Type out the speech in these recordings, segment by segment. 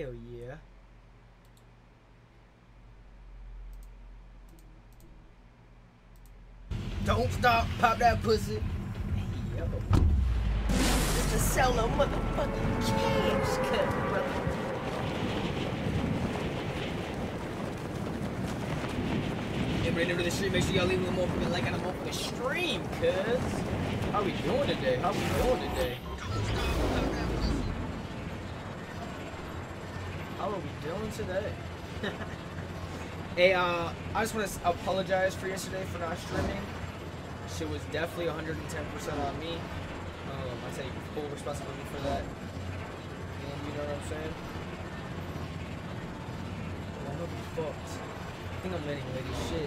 Hell yeah. Don't stop, pop that pussy. Hey, yo. Just to sell a motherfucking cash cut, brother. Everybody new to the stream, make sure y'all leave a motherfucking like on the motherfucking stream, cuz. How we doing today? How we doing today? How are we doing today? Hey, I just want to apologize for yesterday for not streaming. Shit was definitely 110% on me. I take full responsibility for that. And you know what I'm saying? I'm gonna be fucked. I think I'm letting lady shit.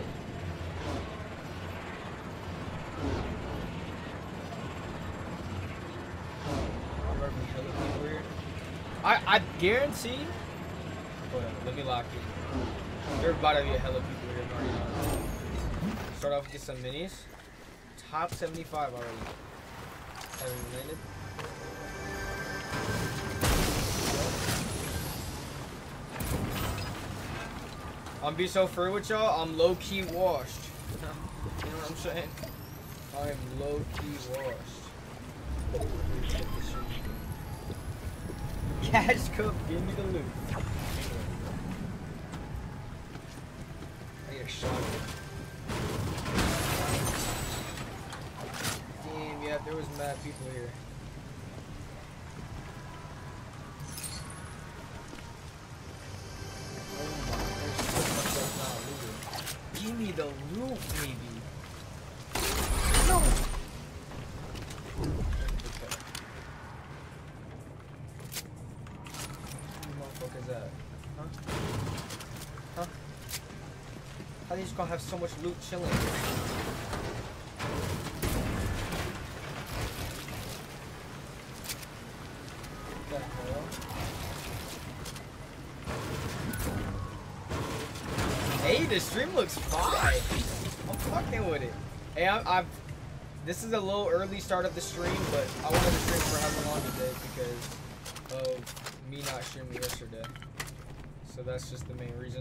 I guarantee. Hold on, let me lock it. There's about to be a hell of people here already. Start off with get some minis. Top 75 already. Haven't landed. I'm be so free with y'all. I'm low key washed. You know what I'm saying? I am low key washed. Cash cup, give me the loot. I need a shot. Damn, yeah, there was mad people here. Oh my, there's so much that's not looted. Give me the loot, maybe. No! Is that? Huh? Huh? How are you just gonna have so much loot chilling? What the hell? Hey, the stream looks fine. I'm fucking with it. Hey, I've this is a little early start of the stream, but I wanted to stream for however long today because of me not streaming yesterday. So that's just the main reason.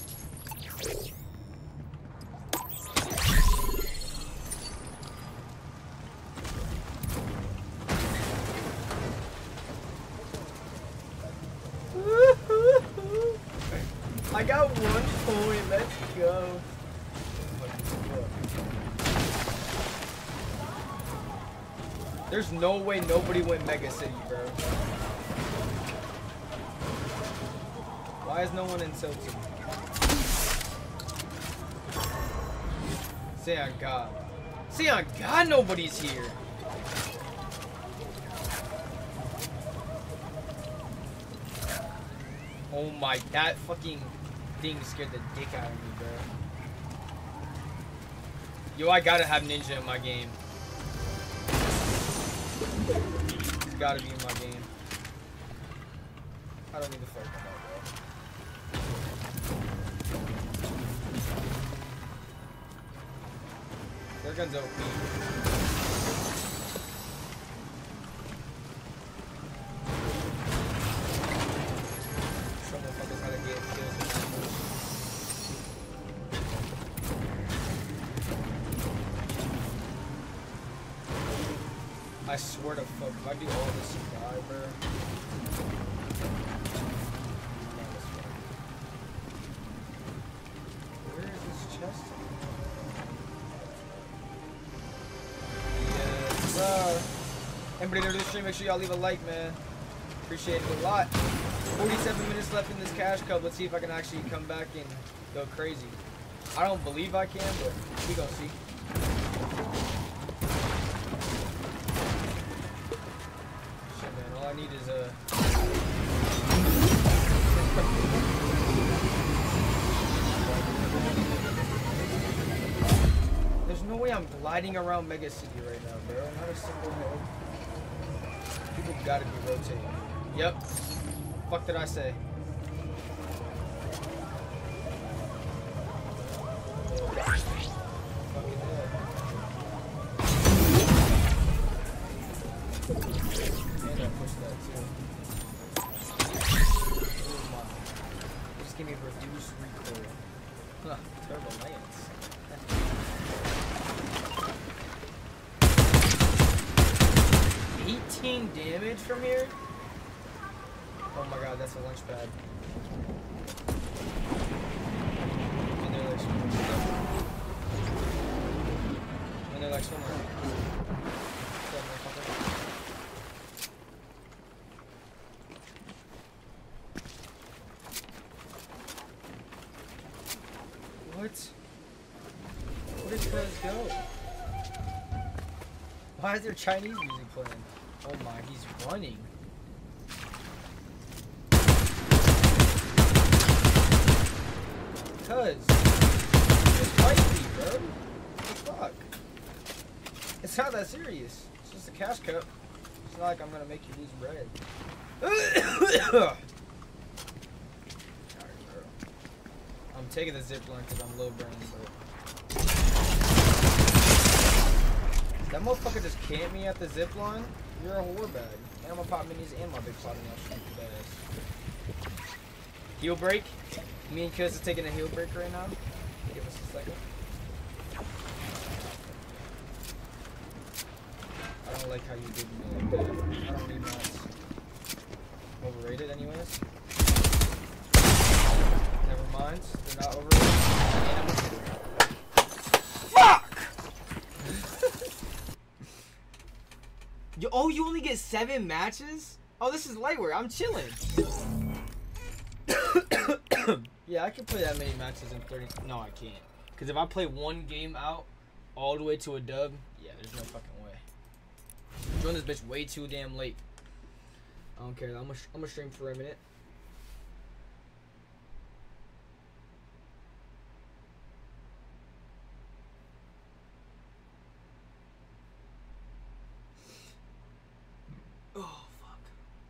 I got 1 point, let's go. There's no way nobody went Mega City, bro. Why is no one in Silton? Say on God. Say on God nobody's here. Oh my, that fucking thing scared the dick out of me, bro. Yo, I gotta have Ninja in my game. He's gotta be in my game. I don't need to fight that, bro. Their gun's OP. Some motherfuckers how to get kills with that. I swear to fuck, if I do all this and die, bro. Where is this chest? Yes, sir. Everybody new to the stream, make sure y'all leave a like, man. Appreciate it a lot. 47 minutes left in this cash cup. Let's see if I can actually come back and go crazy. I don't believe I can, but we gonna see. Shit, man. All I need is a... There's no way I'm gliding around Mega City right now, bro. Not a single head. People gotta be rotating. Yep. Fuck did I say? Fucking hell. And I pushed that too. Give me reduced recoil. Huh, Turbo Lance. 18 damage from here? Oh my god, that's a launch pad. And they're like swimming. And they're like swimming. What? Where did Cuz go? Why is there Chinese music playing? Oh my, he's running. Cuz, just fight me, bro. What the fuck? It's not that serious. It's just a cash cup. It's not like I'm gonna make you lose bread. I'm taking the zip line because I'm low brain, but that motherfucker just camped me at the zip line. You're a whore bag. And I'm gonna pop minis and my big pot and I'll shoot for that ass. Heel break. Me and Cuz are taking a heel break right now. Give us a second. I don't like how you did me like that. I don't need mats. Overrated anyways. Never mind. They're not overrated. And I'm gonna fuck! Oh, you only get 7 matches? Oh, this is lightweight. I'm chilling. Yeah, I can play that many matches in 30. No, I can't. Because if I play one game out all the way to a dub, yeah, there's no fucking way. Join this bitch way too damn late. I don't care. I'm gonna stream for a minute. Oh, fuck.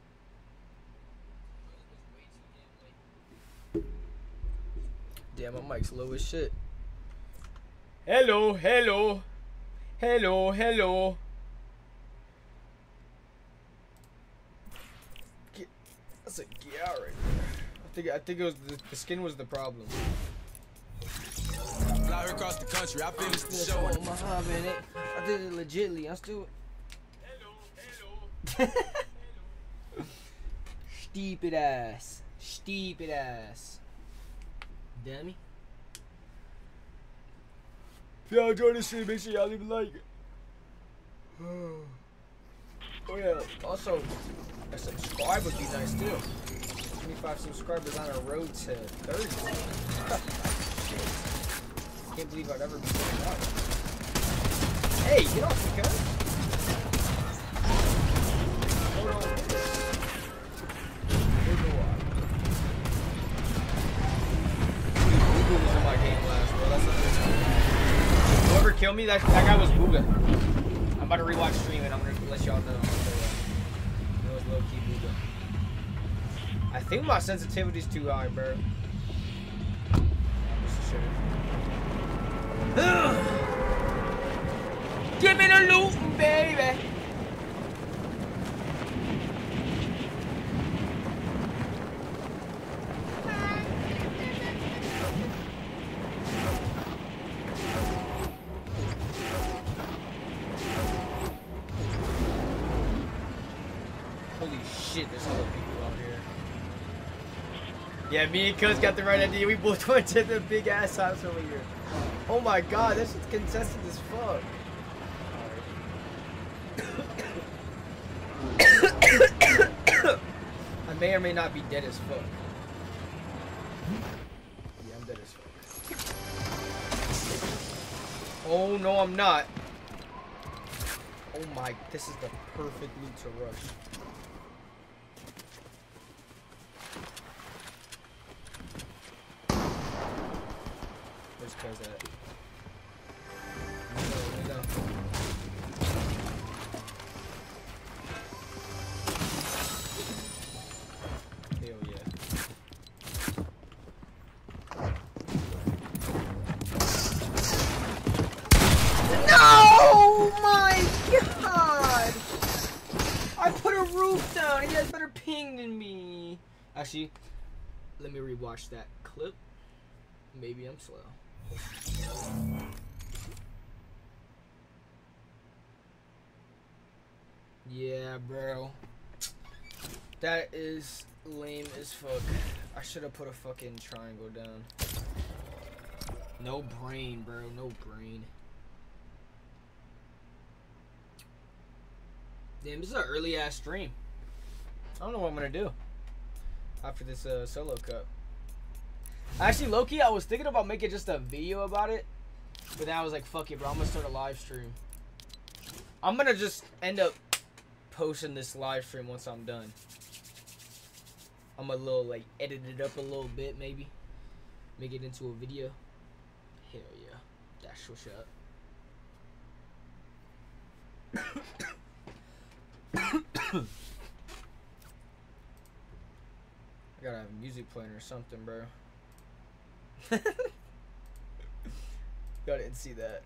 Damn, my mic's low as shit. Hello, hello. Hello, hello. That's a Gia right there. I think it was the skin was the problem. Fly across the country, I finished the show. I did it legitly. I'm still. Hello. Stupid ass. Stupid ass. Dummy. If y'all enjoy this stream, make sure y'all leave a like. Oh yeah. Also, a subscribe would be nice too. 25 subscribers on a road to 30. Can't believe I'd ever be doing that. Hey, get off the gun. Hold on. Booga was in my game last, bro. That's the first time. Whoever killed me, that guy was Booga. I'm about to rewatch stream and I'm gonna let y'all know. It was low key Booga. I think my sensitivity's too high, bro. Give me the loot, baby. Holy shit, there's other people out here. Yeah, me and Cuz got the right idea. We both went to the big ass house over here. Oh my god, this shit's contested as fuck. I may or may not be dead as fuck. Yeah, I'm dead as fuck. Oh no, I'm not. Oh my, this is the perfect loot to rush. Where's Cuz at? Hell yeah. No! My god! I put a roof down. He has better ping than me. Actually, Let me rewatch that clip. Maybe I'm slow. Yeah, bro. That is lame as fuck. I should have put a fucking triangle down. No brain, bro. No brain. Damn, this is an early ass stream. I don't know what I'm gonna do after this solo cup. Actually, low-key, I was thinking about making just a video about it, but then I was like, fuck it, bro. I'm gonna start a live stream. I'm gonna just end up posting this live stream once I'm done. I'm gonna like edit it up a little bit, maybe make it into a video. Hell yeah, that's what's up. I gotta have music playing or something, bro. Y'all didn't see that.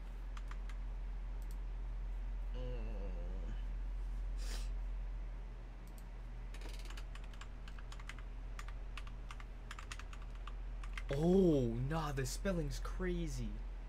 Oh, nah, the spelling's crazy.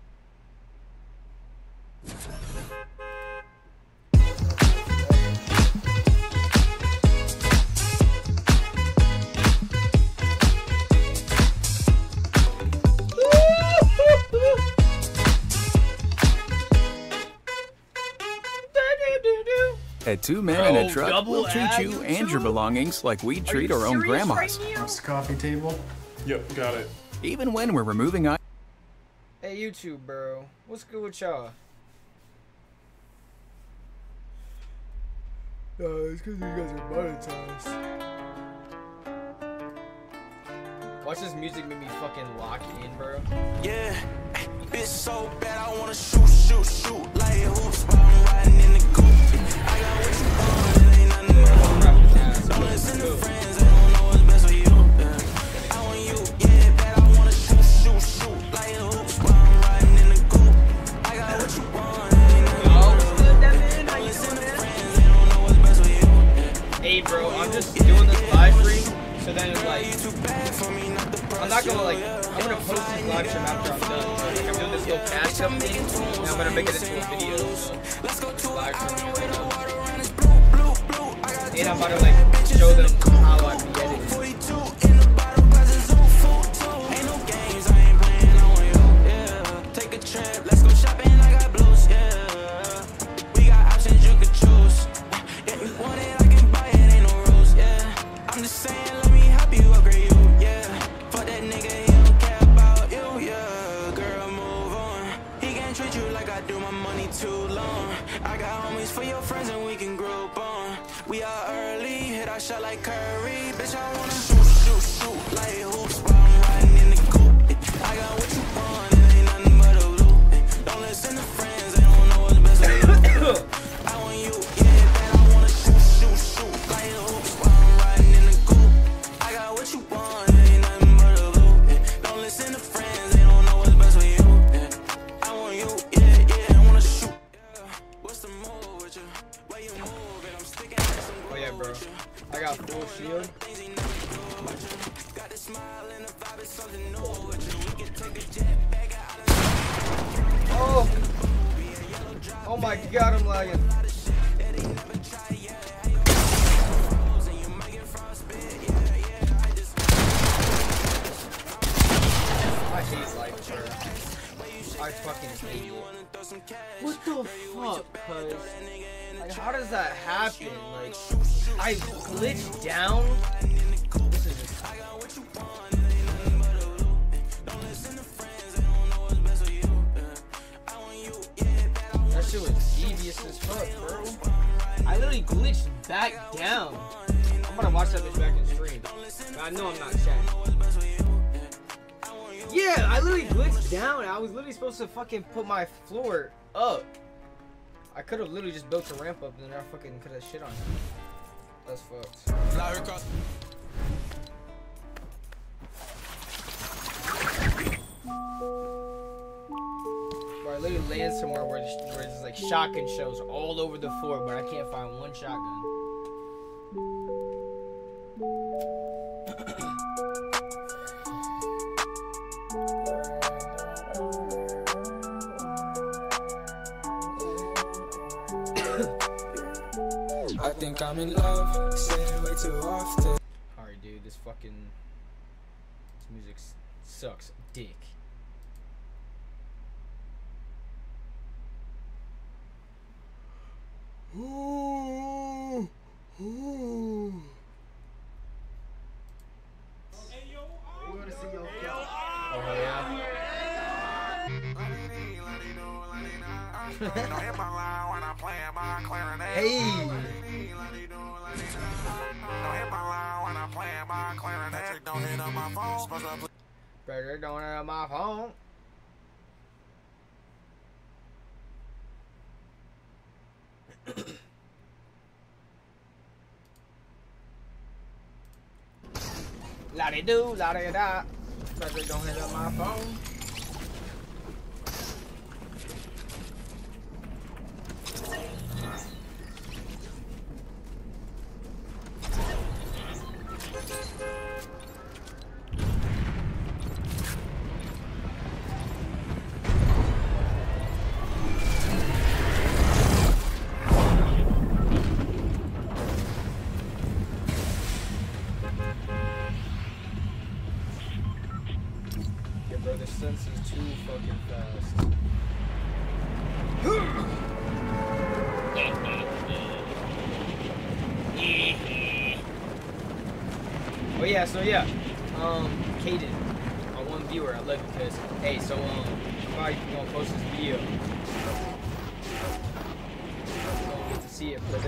At Two Men in a Truck, we'll treat you and your belongings like we treat our own grandmas. That's the coffee table. Yep, got it. Even when we're removing items. Hey, YouTube, bro. What's good with y'all? It's because you guys are monetized. Watch this music make me fucking lock in, bro. Yeah, bitch so bad I wanna shoot, shoot, shoot like hoops while I'm riding in the coupe. I got what you want, it ain't nothing but don't listen to friends, they don't know what's best for you. I want you, yeah, bad I wanna shoot, shoot, shoot like hoops while I'm riding in the coupe. I got what you want, it ain't nothing but don't listen to friends, they don't know what's best for you. Hey, bro, I'm just doing this live stream, so then it's like, I'm not gonna like, I'm gonna post this live stream after I'm done. So, like, I'm doing this little cash up thing, and I'm gonna make it into a video. So, this live stream, and I'm about to like show them how I be editing. Ain't no games, I ain't playing on you. Yeah, take a trip, let's go shopping. I got blues. Yeah, we got options you could choose. If you want it, I can buy it. Ain't no rules. Yeah, I'm just saying, let me help you upgrade you. Yeah, fuck that nigga, he don't care about you. Yeah, girl, move on. He can't treat you like I do. My money too long. I got homies for your friends and we can group on. We are early, hit our shot like Curry. Bitch, I wanna shoot, shoot, shoot like hoops while I'm riding in the coupe. I got what you want, it ain't nothing but a loop. Don't listen to friends, they don't know what's best for you. I want you, yeah, bad, I wanna shoot, shoot, shoot like hoops while I'm riding in the coupe. I got what you want, it ain't nothing but a loop. Don't listen to friends, they don't know what's best for you. I want you, yeah, yeah, I wanna shoot. What's the move with you? Where you move it? I'm sticking like some Oh yeah, bro. I got full shield. things he never do with you. Got the smile and the vibe is something new with you. We can take a jet back out of Oh. Oh my god, I'm lagging. I hate life, bro. I fucking hate it. What the fuck, cuz? Like, how does that happen? Like, I glitched down? This is just... That shit was devious as fuck, bro. I literally glitched back down. I'm gonna watch that bitch back in stream. But I know I'm not chatting. Yeah, I literally glitched down. I was literally supposed to fucking put my floor up. I could have literally just built a ramp up and then I fucking could have shit on him. That's fucked. Fly across. Bro, I literally land somewhere where there's like shotgun shells all over the floor, but I can't find one shotgun. think I'm in love. Say it way too often. Alright, dude, this music sucks dick. Ooh. Ooh. Oh, yeah. Hey! Better don't hit on my phone. La-de-do, la-de-da. Better don't hit on my phone. Bro, this sense is too fucking fast. Oh yeah, so yeah, Kaden, one viewer, I love you, cause hey, so I'm probably gonna post this video. You don't get to see it, brother.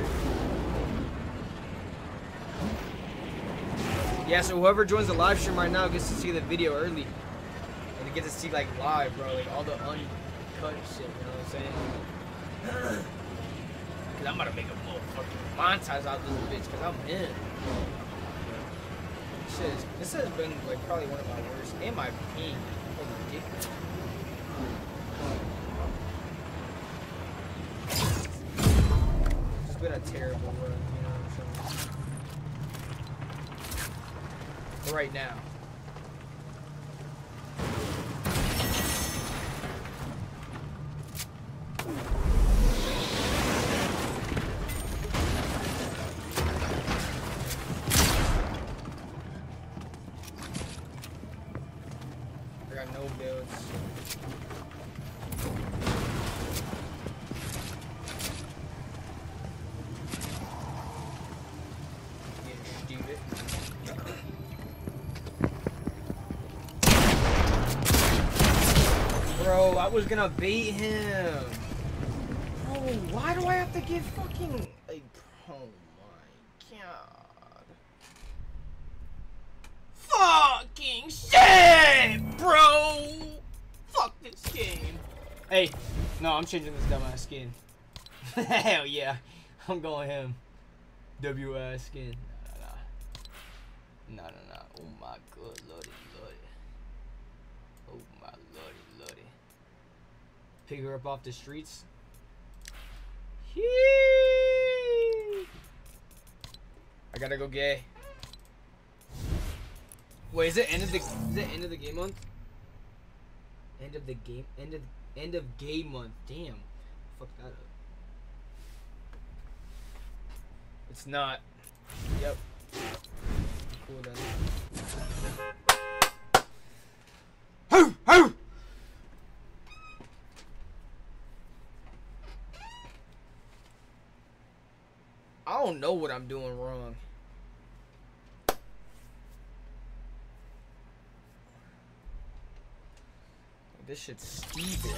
Yeah, so whoever joins the live stream right now gets to see the video early. And get to see like live, bro, like all the uncut shit, you know what I'm saying? Cause I'm about to make a motherfucking montage out of this bitch, cause I'm in. This has been like probably one of my worst, and my pain. Holy dick. It's been a terrible run, you know what I'm saying? Right now. Bro, I was gonna bait him. Oh, why do I have to get fucking like? Oh my god. Fucking shit, bro. Fuck this game. Hey, no, I'm changing this dumbass skin. Hell yeah, I'm going him. WS skin. No. Oh my good lordy. Oh my lordy. Pick her up off the streets. Yee! I gotta go gay. Wait, is it end of the game month? End of gay month. Damn. Fuck that up. It's not. Yep. Cool then. I don't know what I'm doing wrong. This shit's stupid.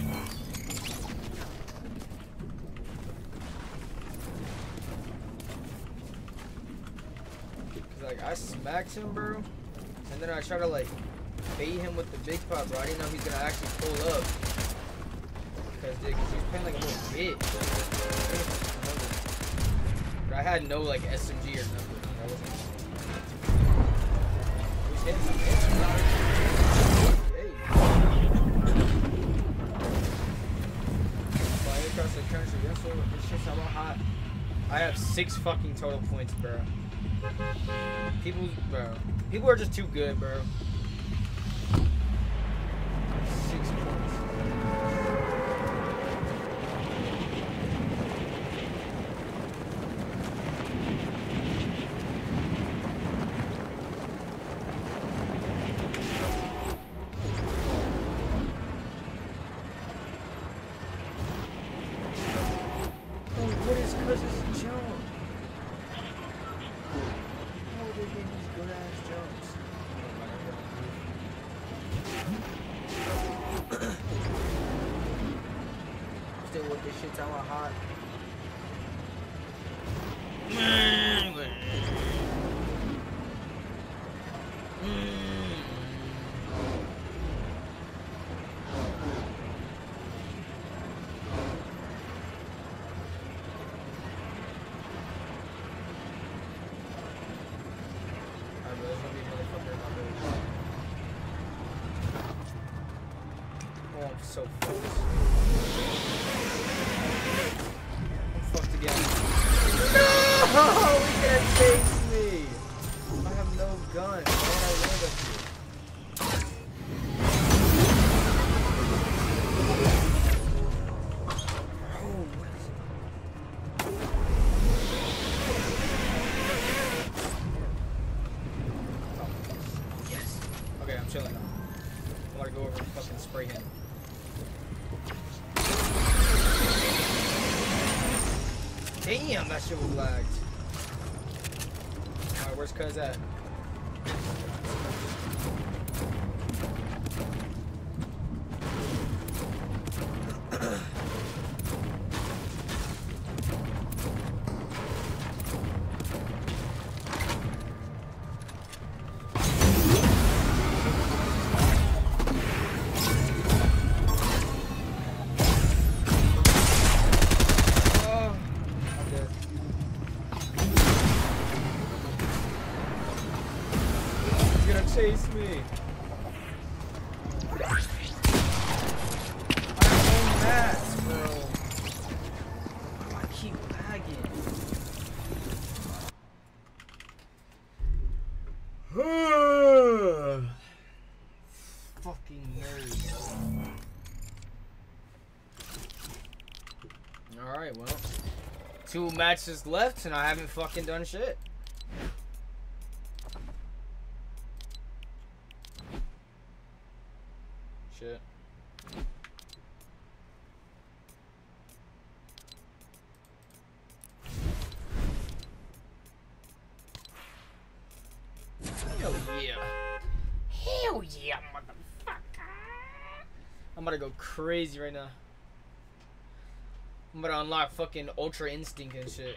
Like, I smacked him, bro, and then I try to like bait him with the big pot, bro. I didn't know he's gonna actually pull up because he was playing like a little bitch. But I had no like SMG or nothing. I wasn't. He was hitting hey. Flying across the country, yes sir. This shit's how hot. I have 6 fucking total points, bro. People are just too good, bro. 6 points. still with this shit talking about hot. So fucked. I'm fucked again. No! He can't chase me! I have no gun. Why would I land up here? Oh, what is it? Yes. Okay, I'm chilling now. I'm gonna go over and fucking spray him. Damn, that shit was lagged. Alright, where's Cuz at? Chase me. I own mats, bro. I keep lagging. Fucking nerd. Alright, well. 2 matches left and I haven't fucking done shit. Shit. Hell yeah. Hell yeah, motherfucker. I'm about to go crazy right now. I'm about to unlock fucking Ultra Instinct and shit.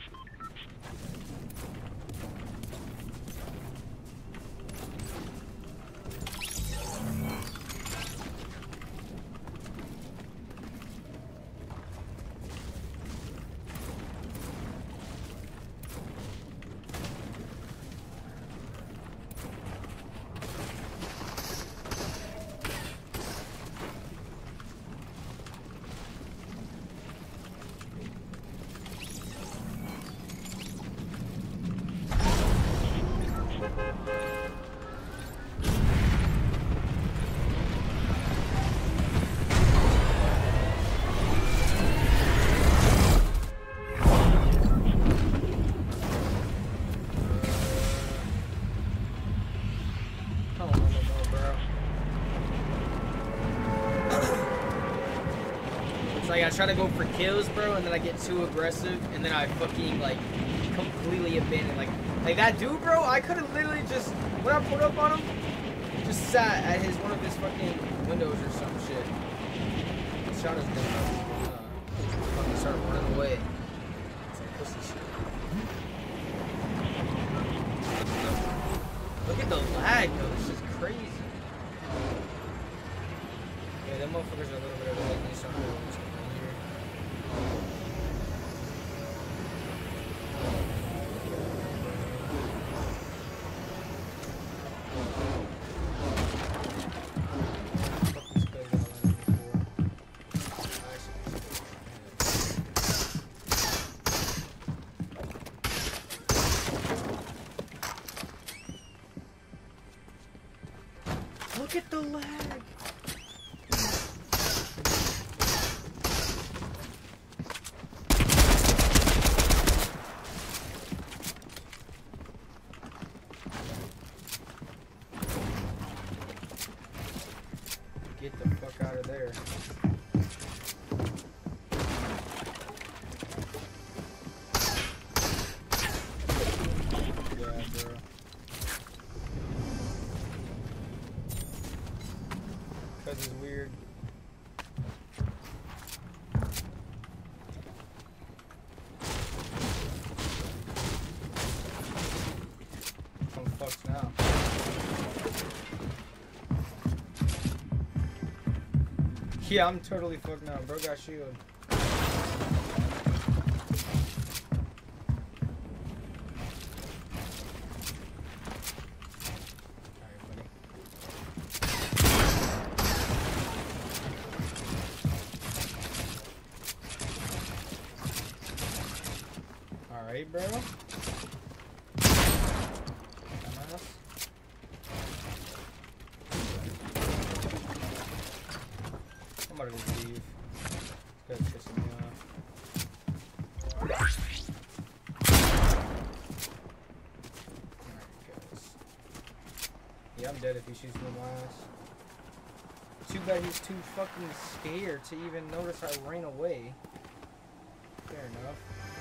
Like I try to go for kills, bro, and then I get too aggressive, and then I fucking like completely abandon. Like that dude, bro. I could have literally just when I pulled up on him, just sat at one of his fucking windows or some shit. Shot his gun. Fucking started running away. It's like pussy shit. Look at the lag, though. This is crazy. Yeah, them motherfuckers are a little bit of a lag. Look at the lag. Get the fuck out of there. Yeah, bro. Cause it's weird. Yeah, I'm totally fucked now. Bro got shield. Alright, bro. I'm about to just leave. This guy's pissing me off. Alright, guys. Yeah, I'm dead if he shoots me in the ass. Too bad he's too fucking scared to even notice I ran away. Fair enough.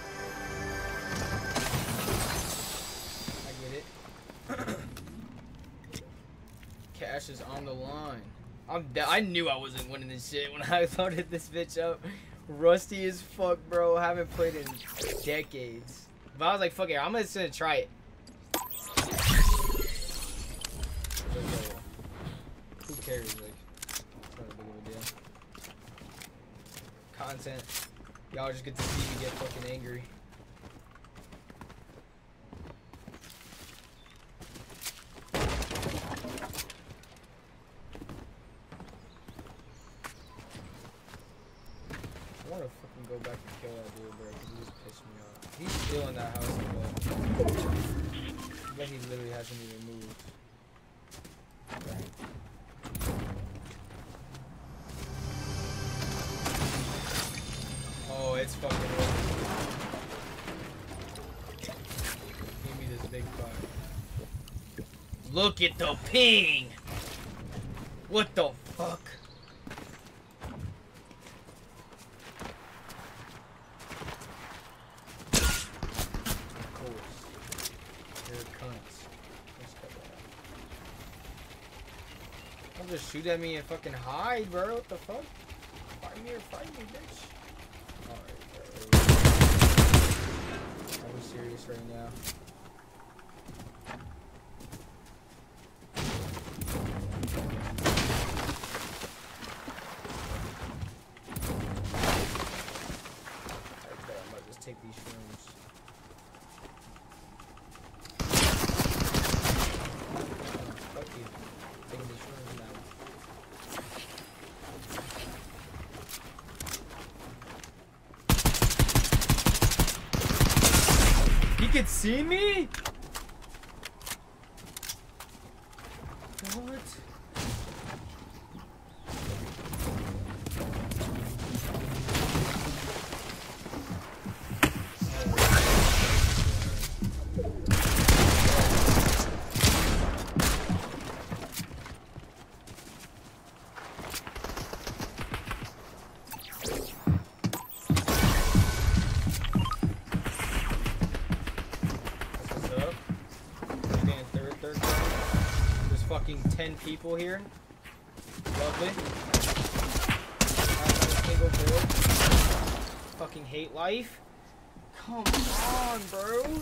I get it. Cash is on the line. I knew I wasn't winning this shit when I loaded this bitch up. Rusty as fuck, bro. Haven't played in decades. But I was like, fuck it, I'm just gonna try it. Who cares? Like, it's not a big of a deal. Content. Y'all just get to see me get fucking angry. I want to fucking go back and kill that dude, bro, because he just pissed me off. He's still in that house, but he literally hasn't even moved. Oh, it's fucking over. Give me this big fuck. Look at the ping! What the fuck? Don't just shoot at me and fucking hide, bro. What the fuck? Fight me or fight me, bitch. Alright, bro. Are we serious right now? Alright, I might just take these shrooms. Fuck you. Taking these shrooms now. He could see me? What? There's fucking 10 people here. Lovely. Single build. Fucking hate life. Come on, bro.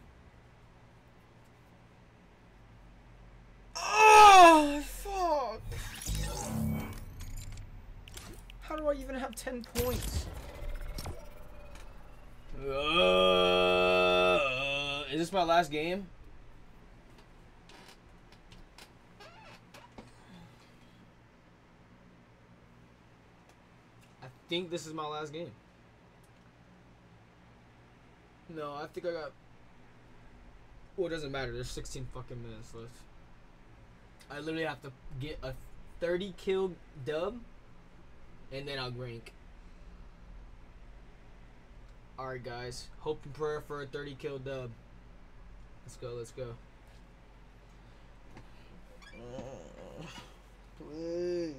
Oh, fuck. How do I even have 10 points? Is this my last game? I think this is my last game. No, I think I got... Well, it doesn't matter. There's 16 fucking minutes left. I literally have to get a 30 kill dub, and then I'll rank. Alright, guys. Hope and prayer for a 30 kill dub. Let's go, let's go. Please.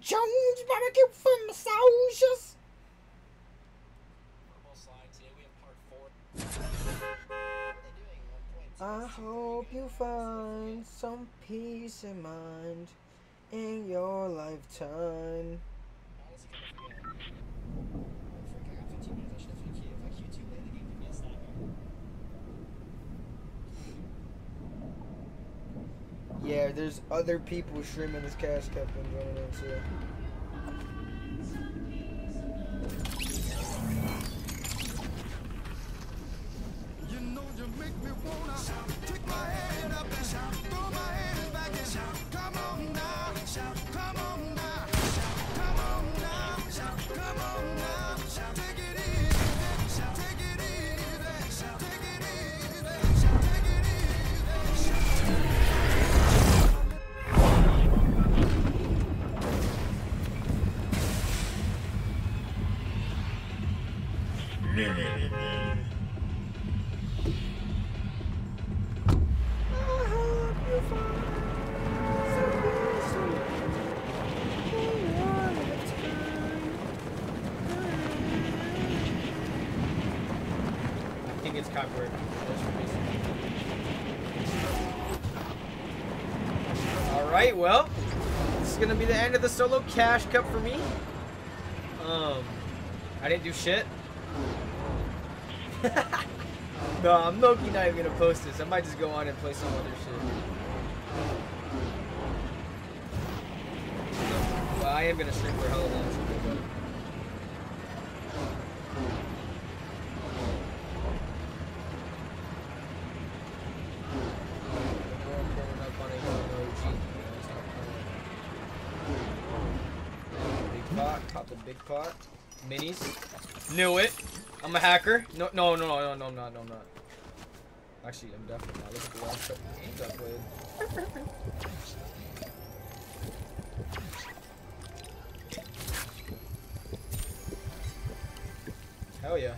Jones barbecue for massages. I hope you find some peace of mind in your lifetime. Yeah, there's other people streaming this Cash Cup and joining in too. You know you make me wanna kick my head up and shout, throw my head back and shout, come on now, shout, come on now, come on now, shout, come on now, shout, take it easy, shout, take it easy, shout, take it easy, shout, take it easy, shout. I think it's copyright. Alright, well, this is gonna be the end of the solo Cash Cup for me. I didn't do shit. No, I'm low-key not even gonna post this. I might just go on and play some other shit. Well, I am gonna stream for hella long. Big pot, pop the big pot. Minis. Knew it. I'm a hacker. No, I'm not. Actually, I'm definitely not. Look at the last couple games I played. Hell yeah.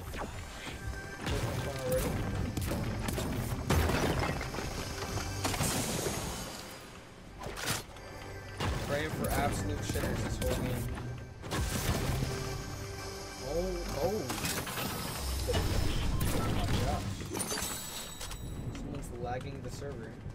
Praying for absolute shitters this whole game. Oh my gosh. Someone's lagging the server.